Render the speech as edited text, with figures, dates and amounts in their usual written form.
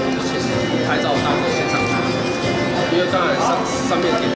就先拍照当做现场，因为当然上面。